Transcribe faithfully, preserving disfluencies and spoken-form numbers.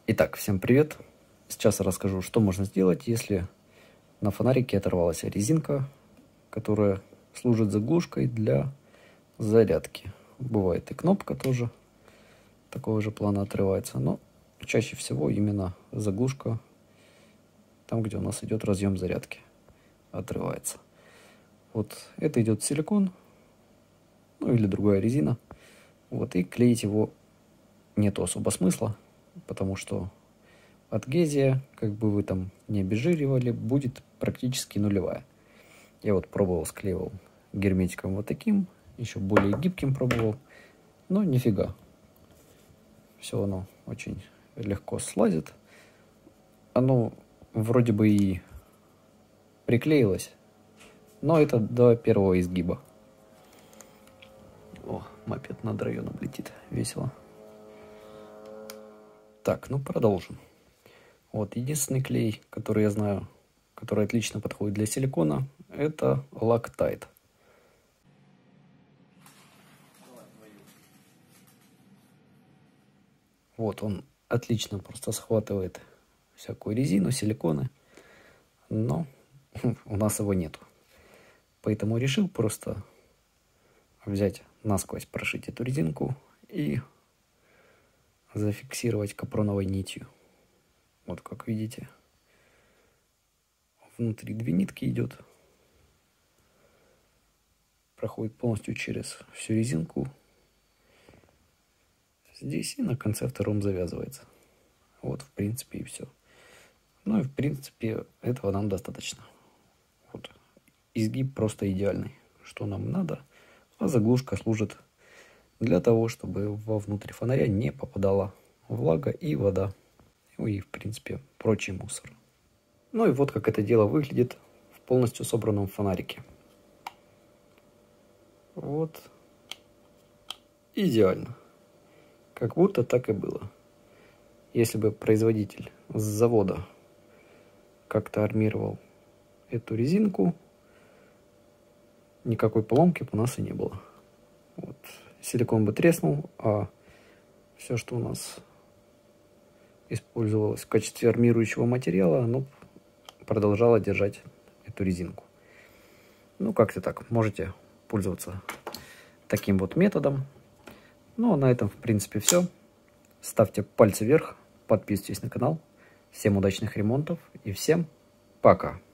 Итак, всем привет! Сейчас я расскажу, что можно сделать, если на фонарике оторвалась резинка, которая служит заглушкой для зарядки. Бывает и кнопка тоже такого же плана отрывается, но чаще всего именно заглушка, там где у нас идет разъем зарядки, отрывается. Вот это идет силикон, ну или другая резина. Вот, и клеить его нету особо смысла, потому что адгезия, как бы вы там не обезжиривали, будет практически нулевая. Я вот пробовал, склеивал герметиком вот таким, еще более гибким пробовал, но нифига. Все оно очень легко слазит. Оно вроде бы и приклеилось, но это до первого изгиба. О, мопед над районом летит, весело. Так, ну продолжим. Вот, единственный клей, который я знаю, который отлично подходит для силикона, это Loctite. Вот, он отлично просто схватывает всякую резину, силиконы, но у нас его нету. Поэтому решил просто взять насквозь, прошить эту резинку и зафиксировать капроновой нитью. Вот как видите, внутри две нитки идет, проходит полностью через всю резинку. Здесь и на конце втором завязывается. Вот, в принципе, и все. Ну и, в принципе, этого нам достаточно. Вот. Изгиб просто идеальный, что нам надо. А заглушка служит для того, чтобы вовнутрь фонаря не попадала влага и вода. Ну и, в принципе, прочий мусор. Ну и вот как это дело выглядит в полностью собранном фонарике. Вот. Идеально. Как будто так и было. Если бы производитель с завода как-то армировал эту резинку, никакой поломки бы у нас и не было. Вот. Силикон бы треснул, а все, что у нас использовалось в качестве армирующего материала, оно продолжало держать эту резинку. Ну, как-то так. Можете пользоваться таким вот методом. Ну, а на этом, в принципе, все. Ставьте пальцы вверх, подписывайтесь на канал. Всем удачных ремонтов и всем пока!